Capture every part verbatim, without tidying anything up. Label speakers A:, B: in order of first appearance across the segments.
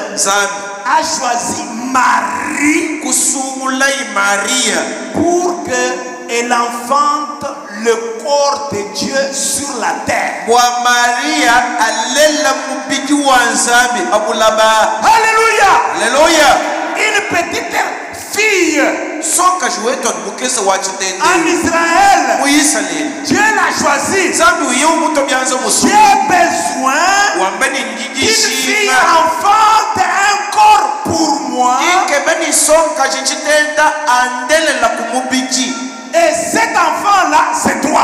A: a choisi Marie pour qu'elle enfante le corps de Dieu sur la terre. Alléluia.
B: Alléluia.
A: Une petite fille en Israël. Dieu l'a choisi. J'ai besoin qu'une fille enfante un corps pour moi. Et cet enfant-là, c'est toi.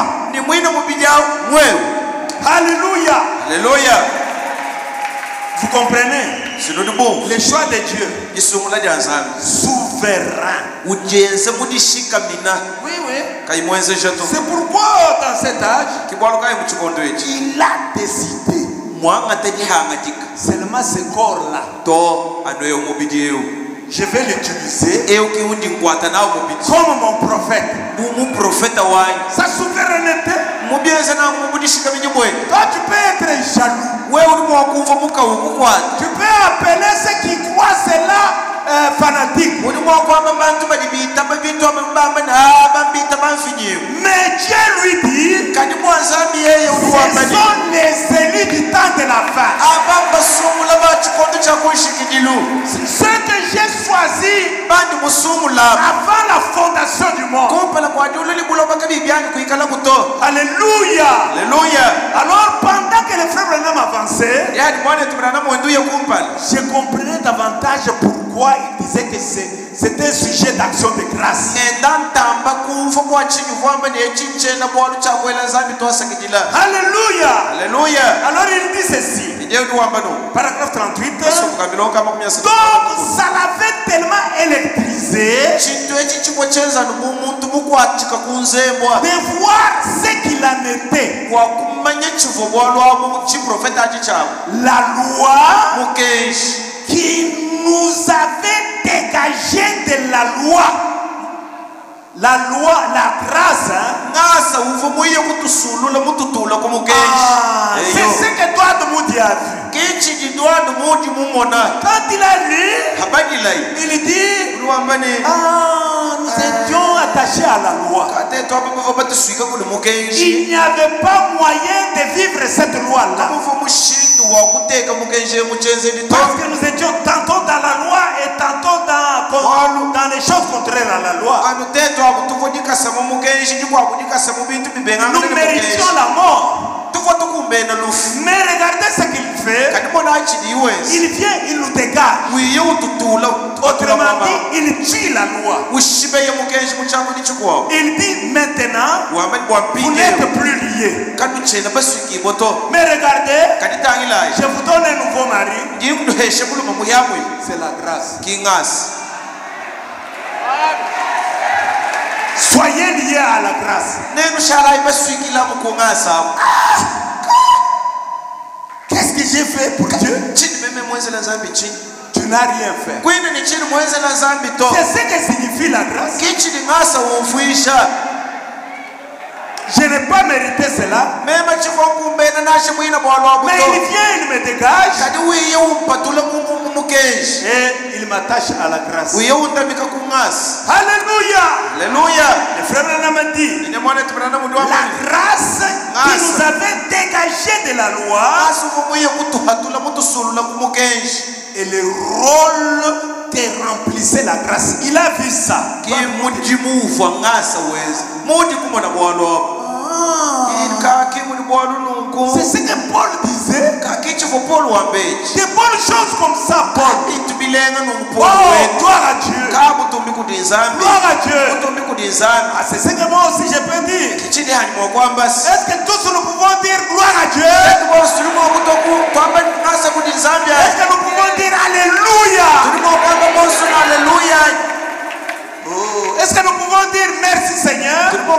A: Alléluia.
B: Alléluia.
A: Vous comprenez? Le choix de Dieu. Souverain. Oui, oui. C'est pourquoi dans cet âge, il a décidé seulement ce corps-là. Je vais l'utiliser comme mon prophète. Sa souveraineté. Toi, tu peux être jaloux. Tu peux appeler ceux qui croient cela euh, fanatique. Mais Dieu lui dit, ce sont les élus du temps de la fin. Ceux que j'ai choisis avant la fondation du monde. Alléluia.
B: Alléluia.
A: Alors pendant que les frères Branham avançaient, je comprenais davantage pourquoi il disait que c'était un sujet d'action de grâce. Alléluia.
B: Alléluia.
A: Alors il dit ceci. Paragraphe trente-huit. Donc ça l'avait tellement électrisé de voir ce qu'il en était. La loi qui nous avait dégagé de la loi. La loi, la grâce, hein? Ah, c'est ce que toi de Moudi a vu. Quand il a lu, il dit, ah, nous étions attachés à la loi. Il n'y avait pas moyen de vivre cette loi-là. Parce que nous étions tantôt dans la loi et tantôt dans, dans les choses contraires à la loi. Nous méritions la mort. Mais regardez ce qu'il fait. Il vient, il nous dégage. Autrement dit, il tue la loi. Il dit maintenant, vous n'êtes plus liés. Mais regardez, je vous donne un nouveau mari. C'est la grâce. Soyez liés à la grâce. Qu'est-ce que j'ai fait pour Dieu? Tu n'as rien fait. C'est ce que signifie la grâce. Je n'ai pas mérité cela. Mais il vient, il me dégage. Et il m'attache à la grâce. Alléluia.
B: Alléluia.
A: Le frère Branham dit, la grâce qui nous avait dégagé de la loi et le rôle que remplissait la grâce. Il a vu ça. C'est ce que Paul disait. Des bonnes choses comme ça, Paul. Oh, gloire à Dieu. Gloire à Dieu. Ah, c'est ce que moi aussi je peux dire. Est-ce que tous nous pouvons dire gloire à Dieu? Est-ce que nous pouvons dire Alléluia? Oh. Est-ce que nous pouvons dire merci Seigneur?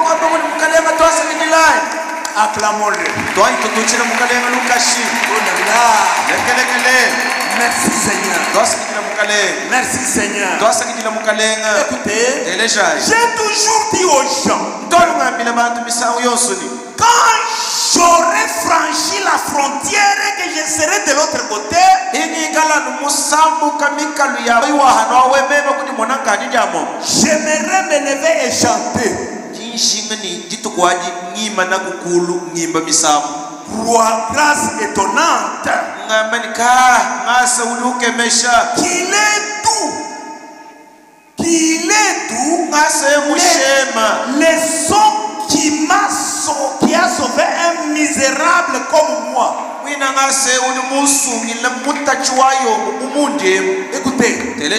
A: Acclamons-le. Merci Seigneur. Merci Seigneur. Écoutez, j'ai toujours dit aux gens,
C: quand j'aurai franchi la frontière et que je serai de l'autre côté, j'aimerais me lever et chanter. Roi, grâce étonnante, qu'il est doux, qu'il est doux, les, les sons qui m'a sauvé, qui a sauvé un misérable comme moi. Écoutez,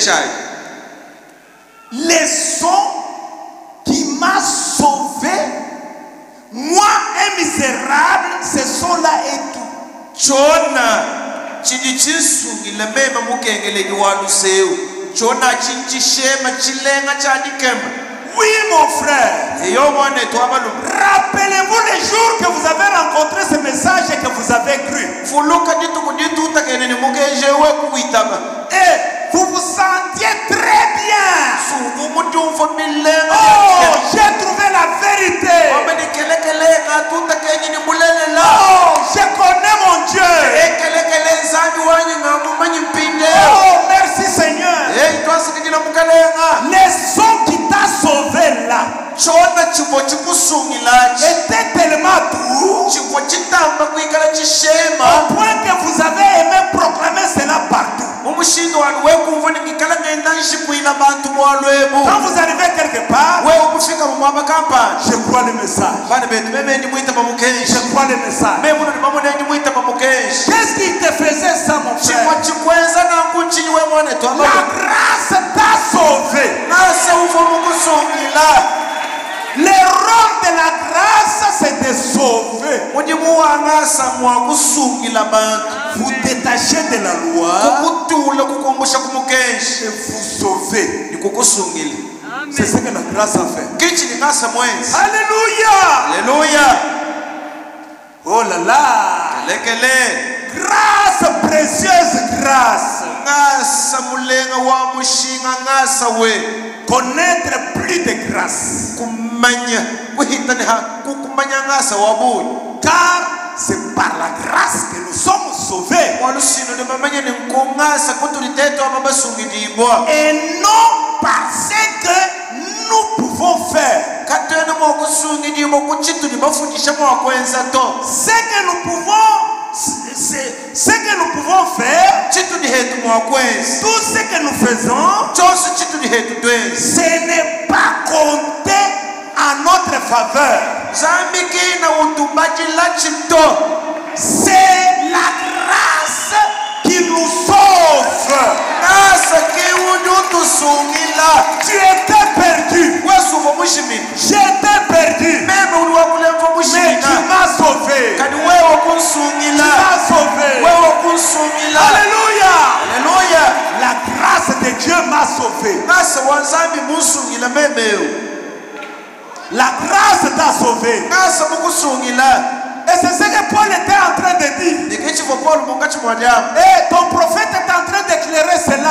C: les sons qui m'a sauvé, moi un misérable, ce sont là et tout.
A: Chona chidichisungi la mema mukengeleki waluseu chona chinchishema chilenga chadikema.
C: Oui mon frère,
A: rappelez-vous
C: les jours que vous avez rencontré ce message et que vous avez cru. Et vous vous sentiez très bien. Oh, j'ai trouvé la vérité. Oh, je connais mon Dieu. Oh, merci Seigneur. Les sons qui t'a sauvé là était tellement doux au point que vous avez aimé proclamer cela partout. Quand vous arrivez quelque part, je crois le message. Je crois le message. Qu'est-ce qui te faisait ça, mon frère? La grâce t'a sauvé. Le rôle de la grâce, c'est de sauver. Vous détachez de la loi et vous sauvez. C'est ce que la grâce a fait. Alléluia.
A: Alléluia.
C: Oh là là. Grâce, précieuse grâce. Connaître plus de grâce. Car c'est par la grâce que nous sommes sauvés. Et non par ce que nous pouvons faire. Ce que nous pouvons ce que nous pouvons faire, tout ce que nous faisons, ce n'est pas compté en notre faveur. C'est la grâce qui nous sauve. Tu étais perdu. J'étais perdu. Mais tu m'as sauvé. Tu m'as sauvé. Alléluia.
A: Alléluia.
C: La grâce de Dieu m'a sauvé. La grâce t'a sauvé. Et c'est ce que Paul était en train de dire. Et ton prophète est en train d'éclairer cela.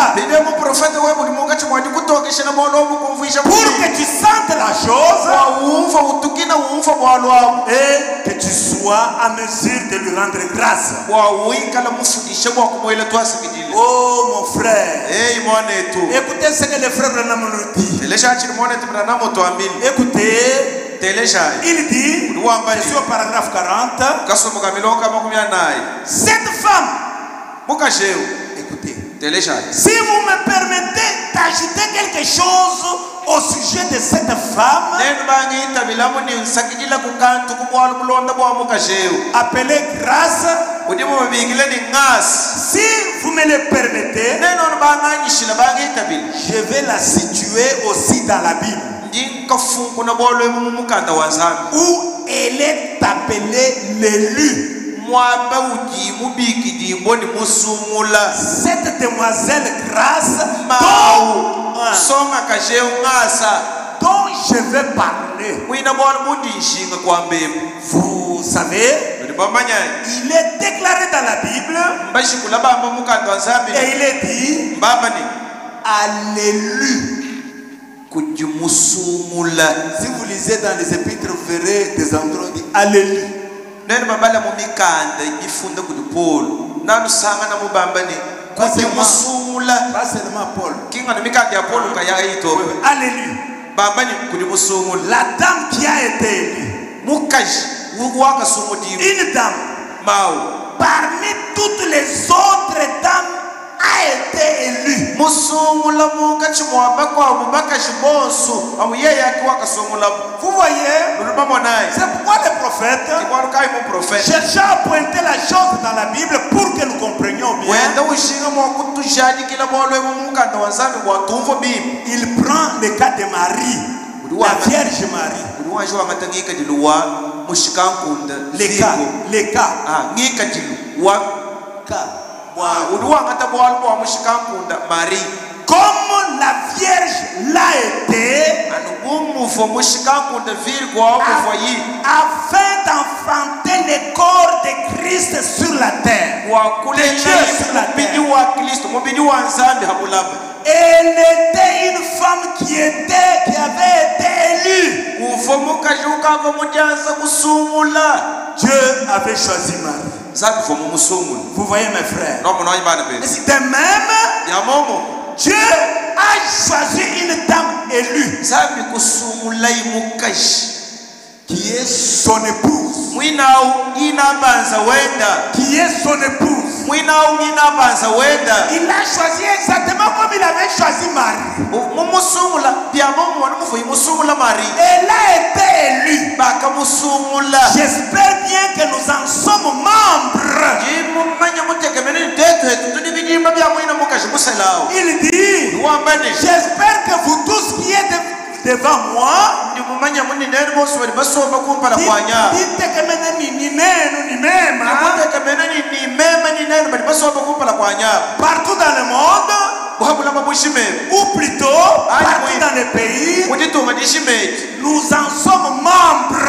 C: Pour que tu sentes la chose et que tu sois à mesure de lui rendre grâce. Oh mon frère, écoutez ce que le frère Branham nous dit. Écoutez, il dit, je suis au paragraphe quarante, cette femme, écoutez, si vous me permettez d'ajouter quelque chose au sujet de cette femme, appelée grâce, si vous me le permettez, je vais la situer aussi dans la Bible, où elle est appelée l'élu. Cette demoiselle grâce dont, dont je vais parler. Vous savez, il est déclaré dans la Bible et il est dit à l'élu.
A: kujimusumula.
C: Si vous lisez dans les épîtres, vous verrez des endroits qui Alléluia.
A: Nene babala mu mikanda ifunda ku Paul. Nanu sanga na mubamba ni kujimusumula.
C: Pas seulement Paul.
A: Kinga na mikanda ya Paul kaya ito.
C: Alléluia.
A: Bamba ni kujimusumula.
C: La dame qui a été élue.
A: Mukaji waka sumudi.
C: Une dame.
A: Mao.
C: Parmi toutes les autres dames a été élue.
A: Musumula mukachi mwaba kwa mubakaji bonsu. Amuye yaki waka sumula.
C: Vous voyez? C'est pourquoi les prophètes cherchaient à pointer la chose dans la Bible pour que nous comprenions bien. Il prend le cas de Marie, la Vierge Marie. Les cas, les cas.
A: Marie.
C: Comme la Vierge l'a été, afin d'enfanter le corps de Christ sur la terre, de Dieu sur la terre. Elle était une femme qui était, qui avait été élue. Dieu avait choisi Marie. Vous voyez mes frères. De même, Dieu a choisi une dame élue qui est son épouse. Qui est son épouse. Il a choisi exactement comme il avait choisi Marie. Elle a été élue. J'espère bien que nous en sommes membres. Il dit, j'espère que vous tous qui êtes devant moi, dites que ni même partout dans le monde, ou plutôt partout dans les pays, nous en sommes membres.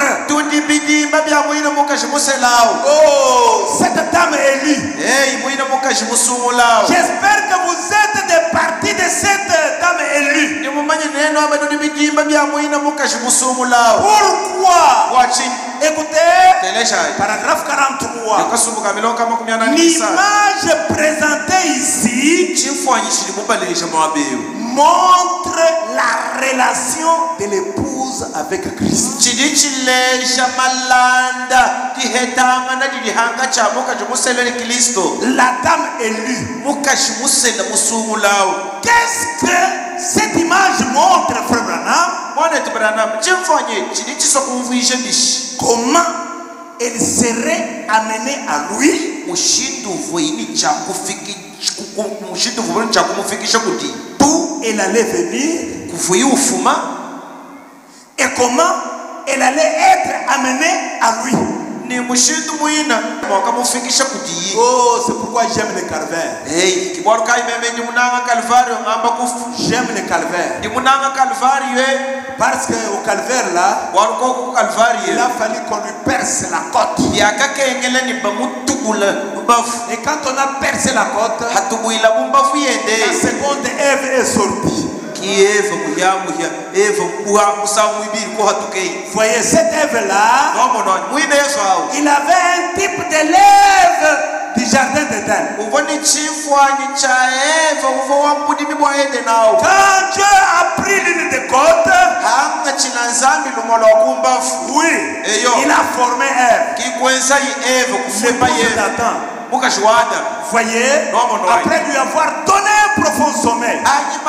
C: Oh, cette dame élue. J'espère que vous êtes des parties de cette dame élue. Pourquoi? Écoutez, paragraphe quarante-trois. L'image présentée ici montre la relation de l'épouse avec Christ. La dame élue. Qu'est-ce que cette image montre, frère Branham? Comment elle serait amenée à lui d'où elle allait venir et comment elle allait être amenée à lui. Oh, c'est pourquoi j'aime le calvaire. J'aime le calvaire. Parce qu'au calvaire là, il a fallu qu'on lui perce la côte. Et quand on a percé la côte, la seconde Ève est sortie. Voyez cette Ève là, il avait un type de lèvre du jardin d'Éden. Quand Dieu a pris l'une des côtes, oui, il a formé Ève, l'épouse d'Adam. Voyez, après lui avoir donné un profond sommeil.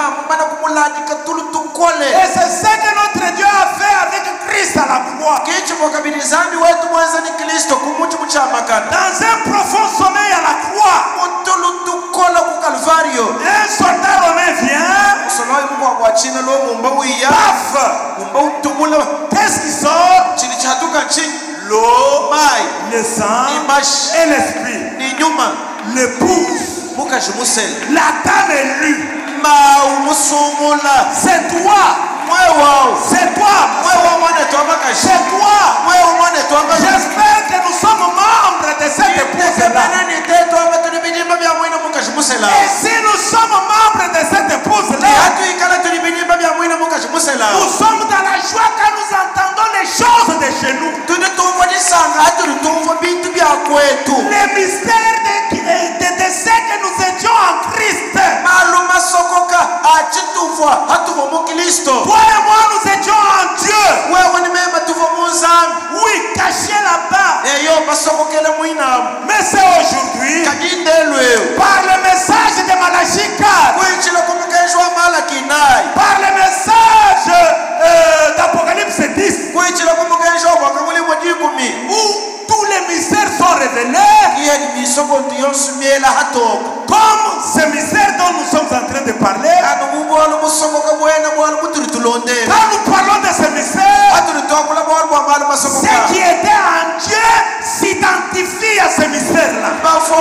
C: Et c'est ce que notre Dieu a fait avec Christ à la croix. Dans un profond sommeil à la croix, un soldat romain vient. Paf! Qu'est-ce qui sort? L'eau, le sang et l'esprit. L'épouse, la dame élue. C'est toi. C'est toi. C'est toi. J'espère que nous sommes membres de cette épouse-là. Et si nous sommes membres de cette épouse-là, Nous sommes dans la joie quand nous entendons les choses de chez nous. Les mystères de, de, de, de ce que nous étions en Christ. Toi et moi, nous étions en Dieu. Oui, cachés là-bas. Mais c'est aujourd'hui, par le message de Malachie quatre, par le message euh, d'Apocalypse dix, où tous les mystères sont révélés, comme ce mystère dont nous sommes en train de parler. Quand nous parlons de ce mystère, ce qui était en Dieu s'identifie à ce mystère-là.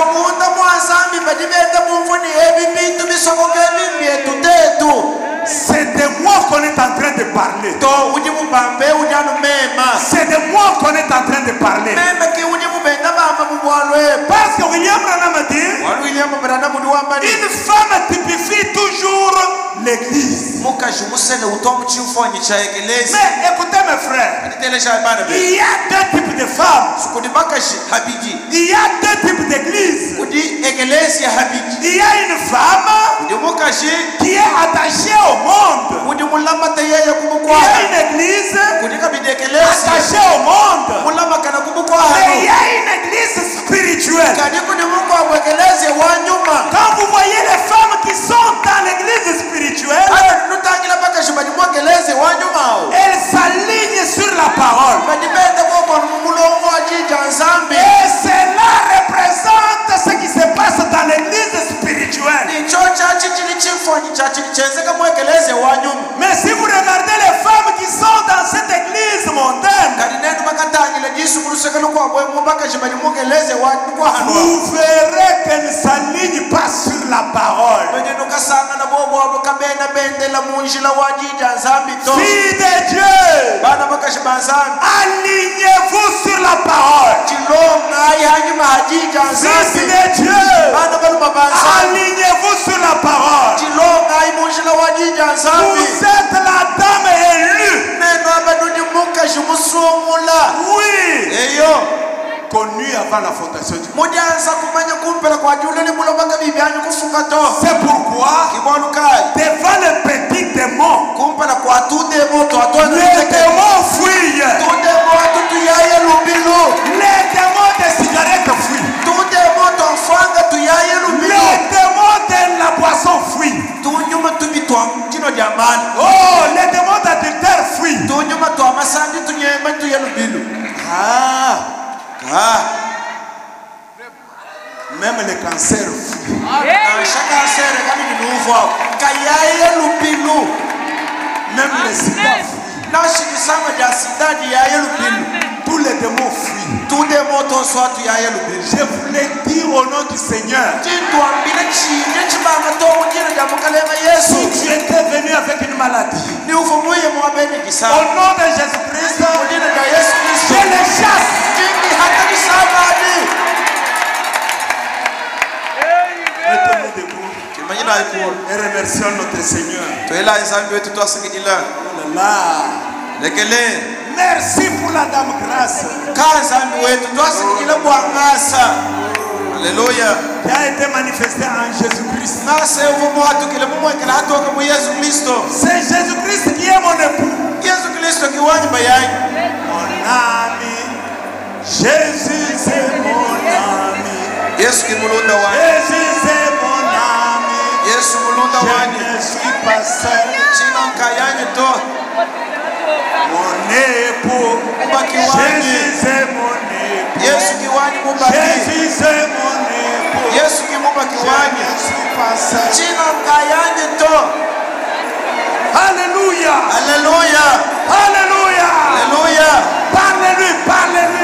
C: C'est de moi qu'on est en train de parler. C'est de moi qu'on est en train de parler. Parce que William Branham a dit, une femme typifie toujours l'église. Mais écoutez mes frères, il y a deux types de femmes. Il y a deux types d'églises. Il y a une femme qui est attachée au monde. Il y a une église attachée au monde. Mais il y a une église spirituelle. Quand vous voyez les femmes qui sont dans l'église spirituelle, elles s'alignent sur la parole. Et cela représente ce qui se passe dans l'église spirituelle. Mais si vous regardez les femmes qui sont dans cette église mondaine, vous verrez qu'elles ne s'alignent pas sur la parole. Fille de Dieu, alignez-vous sur la parole. Fils de Dieu, alignez-vous sur la parole. Vous êtes la dame élue. Oui. Connu avant la fondation du monde. C'est pourquoi devant les petits démons, les démons fuient. Les démons des cigarettes fuient. Les démons de la boisson fuient. Oh, les démons d'adultère fuient. Ah. Ah. Même les cancers fuient. Même les sida fuient. Tous les démons fuient. Je voulais dire au nom du Seigneur, si tu étais venu avec une maladie, au nom de Jésus-Christ, je les chasse. Mettez-nous debout et remercions notre Seigneur. Oh là là. Merci pour la dame grâce.
A: Alléluia.
C: Qui a été manifesté en Jésus-Christ. C'est Jésus-Christ qui est mon époux. Mon ami. Jésus c'est mon ami.
A: Jésus c'est mon ami.
C: Je ne suis pas seul. Mon époux. Jésus c'est mon époux. Jésus c'est mon époux. Je ne suis pas seul. Alléluia.
A: Alléluia.
C: Alléluia.
A: Alléluia.
C: Parlez-lui, parlez-lui.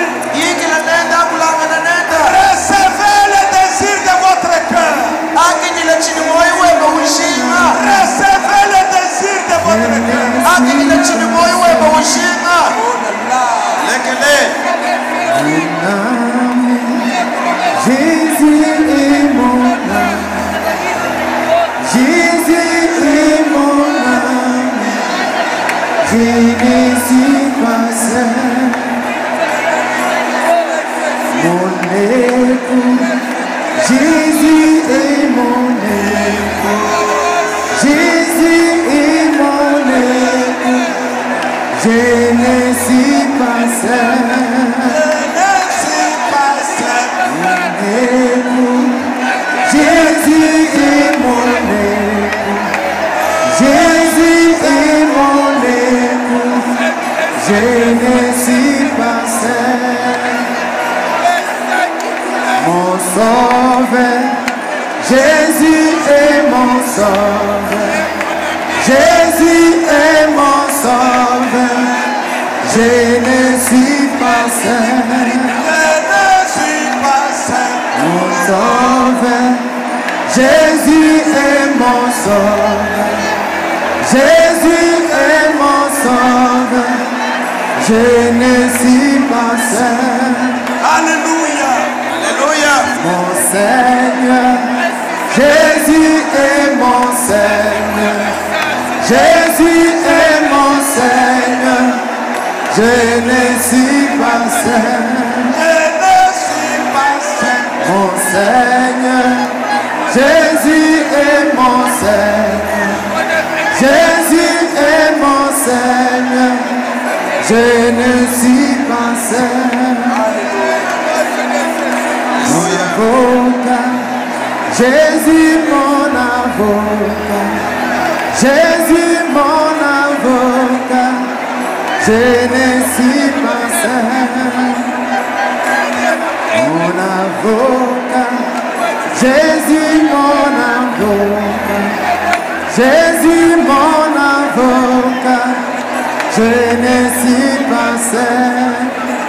C: Recevez le désir de votre cœur. Recevez le désir de votre cœur.
D: Jésus est mon âme. Jésus est mon âme. ne suis pas seul. Mon époux, Jésus est mon époux. Jésus est mon époux. Je ne suis pas seul. Mon époux, Jésus est mon époux. Jésus est mon époux. Je ne suis pas seul. Mon sauveur, Jésus est mon sauveur. Jésus est mon sauveur. Je ne suis pas seul. Mon sauveur, Jésus est mon sauveur. Jésus est mon sauveur. Je ne suis pas seul.
C: Alléluia.
A: Alléluia.
D: Mon Seigneur, Jésus est mon Seigneur. Jésus est mon Seigneur. Je ne suis pas seul. Mon Seigneur, Jésus est mon Seigneur. Jésus est mon Seigneur. Je ne suis pas seul. Mon avocat, Jésus mon avocat. Jésus mon avocat. Je ne suis pas seul. Mon avocat, Jésus mon avocat. Jésus mon avocat. Je ne suis pas seul.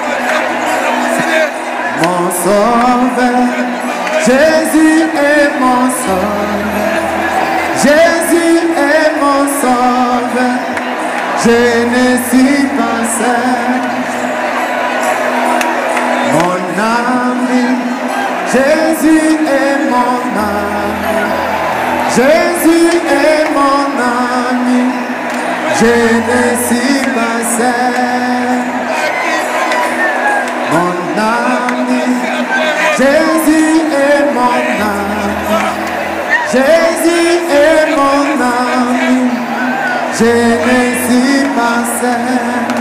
D: Mon sauveur, Jésus est mon sauveur. Jésus est mon sauveur. Je ne suis pas seul. Mon ami, Jésus est mon ami. Jésus est mon ami. Je ne suis pas seul. Mon ami, Jésus est mon ami. Jésus est mon ami. Je ne suis pas seul.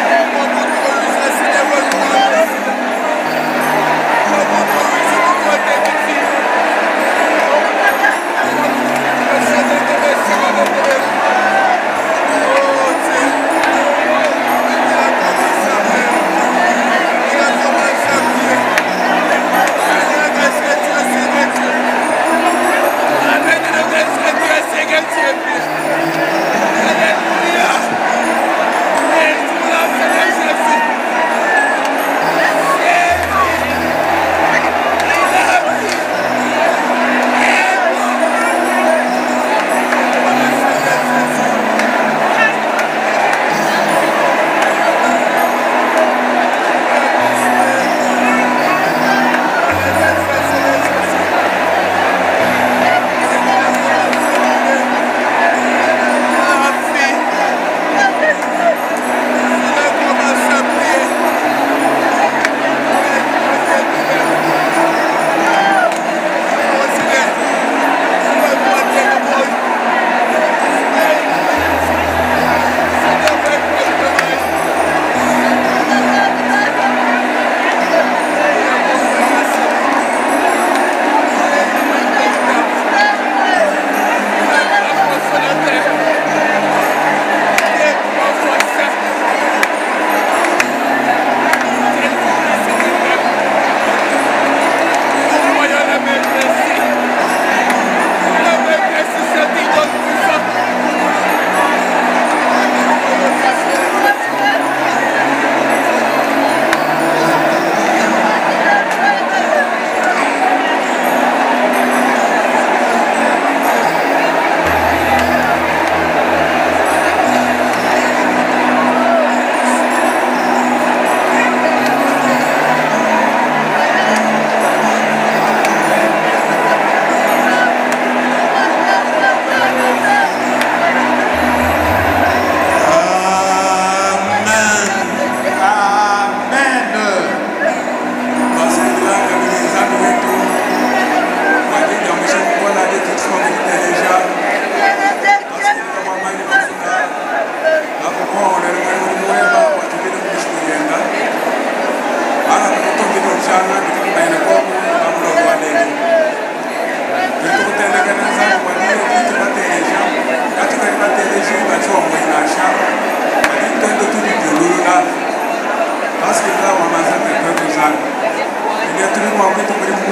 C: Thank you.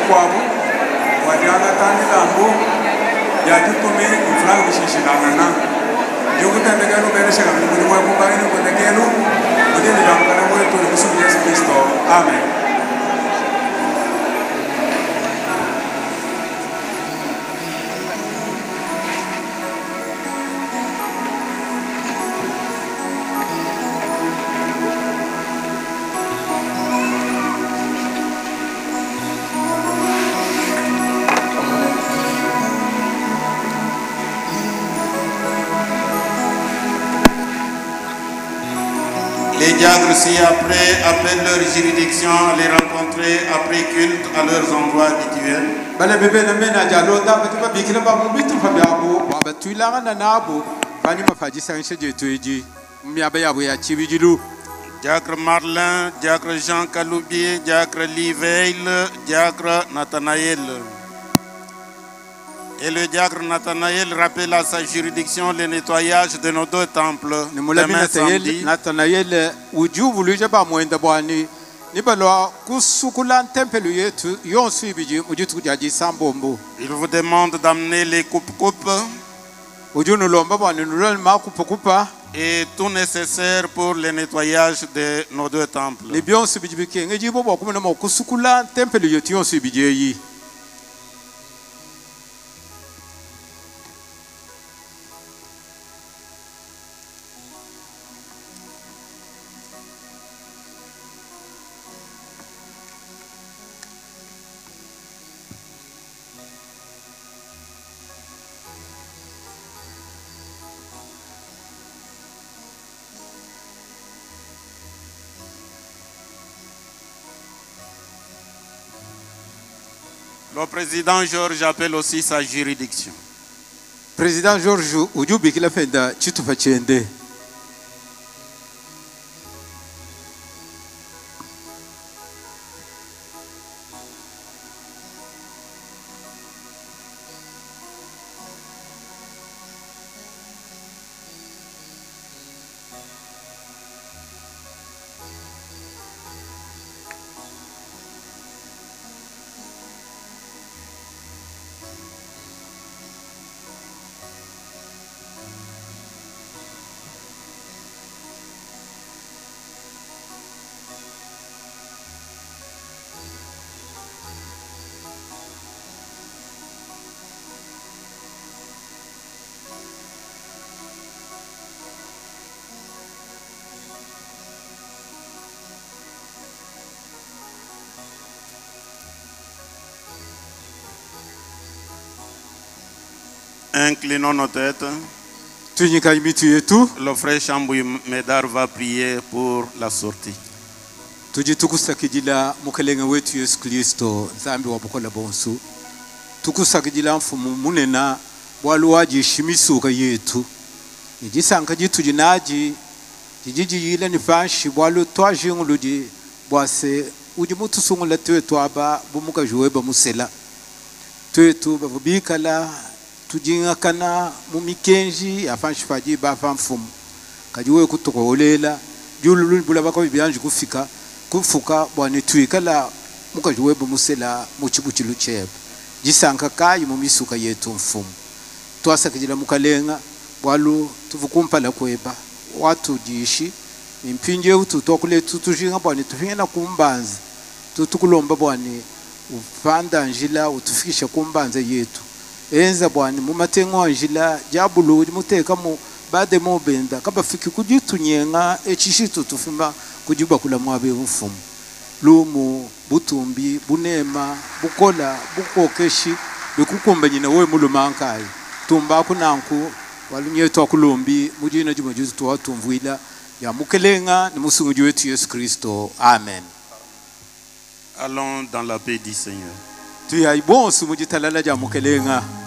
E: kwabo wadiana tani lambo ya jitume iflang bishishilana Yuko tendekelo bere shaka muri mwe kumbani ko tendekelo muri ni bangana mwe to Yesu Kristo. Amen.
A: Les diacres aussi après, après leur juridiction, les rencontrer après culte à leurs endroits habituels.
E: Bale bebe na mena jalo da ba ba bikira ba mu bitu fa biabo ba ba tuilanga na nabo bani mafaji sanshe je tueji miaba yabo ya chibijilu.
A: Diacre Marlin, diacre Jean Kaloubier, diacre Liveil, diacre Nathanaël. Et le diacre Nathanaël rappelle à sa juridiction le nettoyage de nos deux temples. Demain samedi.
E: Nathanaël, ujubu luje ba mwenda bwani.
A: Il vous demande d'amener les coupes-coupes et tout nécessaire pour le nettoyage de nos deux temples. Le président Georges appelle aussi sa juridiction.
E: Président Georges, ujubi kila fenda chitu pachende.
A: Inclinons nos têtes. Le frère Chambouy Médard va prier pour la sortie.
E: Tujitukuzakijila mukelenga wetu Yesu Kristo nzambi wabukola bonsu tukusakijila mfumu munena waluwaji shimisuka yetu ijisanka jitujinaji jijiji yile nifanshi walu twajinguludi bwase uji mutusungula twetu aba bumuka juweba musela twetu babikala tujingakana mumikenji afanshi faji bafa mfumu kajiwe kutokolela jululu bulabako byanji kufika kufuka bwane tuikala mukajuweba musela muchibuchilu chebe jisanka kayi mumisuka yetu mfumu twasakijila mukalenga bwalu tuvukumpala kweba watu jishi impinje utu tokule tutujinga bwane tufingena kumbanza tutukulomba bwane ufanda njila utufikisha kumbanza yetu enza bwane mumatengo anjila jabulu muteka mu bade mo benda kaba fiki kujitunyenga echishitu tufimba kujiba kula mwabe mfumu lumu butumbi bunema bukola bukokeshi bikukumba nyina we mulumankai tumba kunanku walunyeto akulombi mujina juma juzu to tumvuila ya mukelenga ni musungu wetu Yesu Kristo. Amen.
A: Allons dans la paix du Seigneur.
E: Tu ya ibonsu mujitalala ja mukelenga.